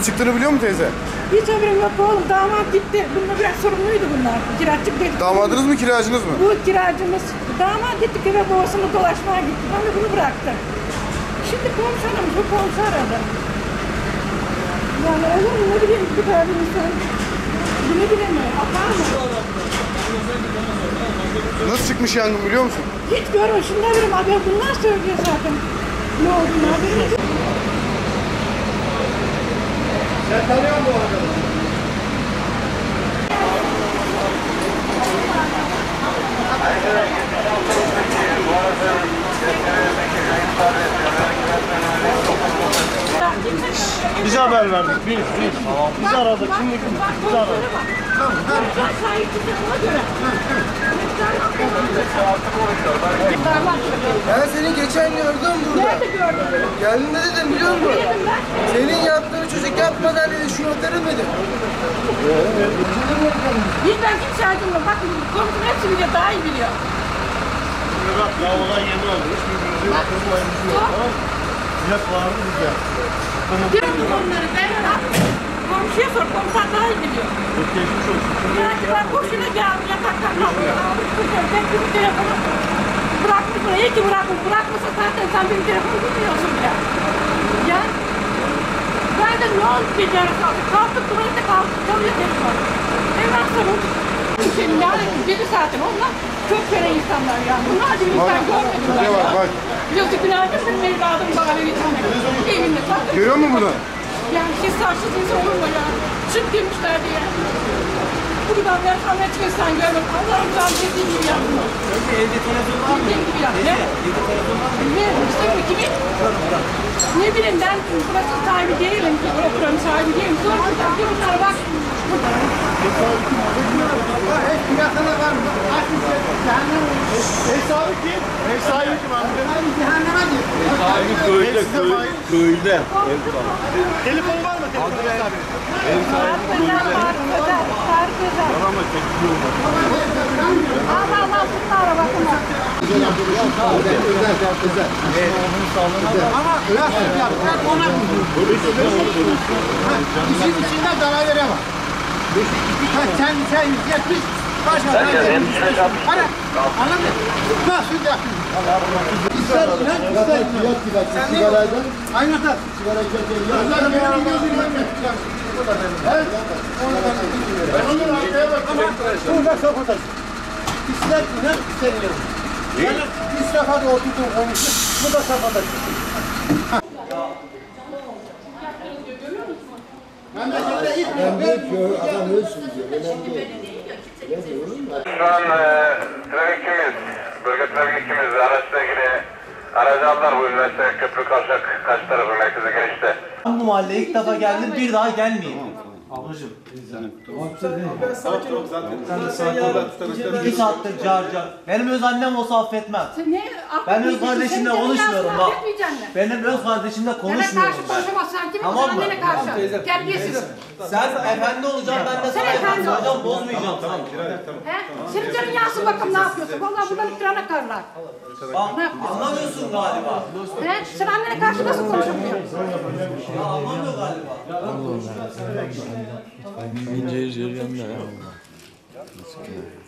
Nasıl çıktığını biliyor musun teyze? Hiç haberim yok oğlum. Damat gitti. Bununla biraz sorumluydu bunlar. Kiraçık dedi. Damadınız mı kiracınız mı? Bu kiracımız. Damat gitti köye babasını dolaşmaya gitti. Ben de bunu bıraktım. Şimdi komşu aramış. Bu komşu aradı. Yani olur mu? Ne bileyim bu kadar bir insan. Ne bileyim mi? Atar mı? Nasıl çıkmış yangın biliyor musun? Hiç görmüş. Şimdi haberim haber bunlar söylüyor zaten. Ne olduğunu haberim yok. Sen tanıyor musun bu adamı? Bize haber verdik. Biz aradık. Şimdi biz aradık. Ben seni geçen gördüm burada. Nerede gördün? Geldiğinde dedim biliyor musun? Dedim ben. Senin yaptığını çocuk yapmadan dedi şu atarım dedi. Hiç ben kimse aydınlığı. Bak komşum hepsi biliyor. Daha iyi biliyor. Ya olay yeni oldu. Hiçbirbirimizi kırmaymış yok. Millet vardı bize. Diyorum onları. Ben komşuya sor. Komşular daha iyi biliyor. Çok geçmiş olsun. Yani ben boşuna geldim. Yataktan kalktım. Ben bir telefonu bırakmışım. İyi ki bırakmış. Bırakmasa zaten sen benim telefonu bilmiyorsun ya. Ya ben de ne oldu becerisi aldık. Kalktık tuvalete kalktık. Çalıyor telefon. Hemen sorun. Senin yani 7 saatin onlar çok fena insanlar yani. Bunlar da insan görmedim ben Bak ya. bak. Biliyorsun günaydın benim evladım bana bir tane. Evinde kalktım. Görüyor musun bunu? Yani siz saçsız insan olur mu ya? Süt demişler diye. Bu kadar merhamet çıkıyorsan görmem. Allah'ım ben dediğim gibi yaptım. Evde telefon var mı? Dediğim gibi yaptım. Ne? Evde telefon var mı? Bilmiyorum. İşte kimi? Ne bileyim ben burası sahibi değilim. Oturanın sahibi değilim. Sonra bir bunlara bak. Yakına var mı? Ev sahibi kim? Ev sahibi kim abi? Cehenneme diyor. Köyde. Telefonu var mı? Telefonu sahibi. Tarık Özel. Tarık Özel. Ama teknik olmaz. Allah bunlara bakın. Ama nasıl yapacak ona İşin içinde zarar veremem. Sen yetmiş başka zarar veremem. Anladın mı? Nasıl yapayım? İster inan, ister inan. Sen ne yapıyorsun? Aynı hata. Sigara içerken benim gözüm görmüyor. Ben onun arkaya bak ama burada kapatır. İster inan, ister inan. Yani biz defa da oturdum konuştuk, bu da kapatır. Memlekette ilk adam ölsün diyor. Şu an trafik ikimiz, bölge trafik ikimiz, araçla ilgili aracı aldılar bu üniversite köprü kavşak karşı tarafı merkeze girişte. Bu mahalleye ilk defa geldim, bir daha gelmeyeyim. Ablacığım. İki saattir car. Benim öz annem olsa affetmem. Ben öz kardeşimle konuşmuyorum bak. Benim öz kardeşimle konuşmuyorum ben. Tamam mı? Terbiyesiz. Sen efendi olacaksın, ben de sana efendi olacağım, bozmayacağım. Tamam. Senin canın yansın bakalım ne yapıyorsun. Vallahi buradan ikrana karlar. Bak, anlamıyorsun galiba. Sen annene karşı nasıl konuşabiliyorsun? Ya anlamıyor galiba. İnce yüz görüyorum da ya.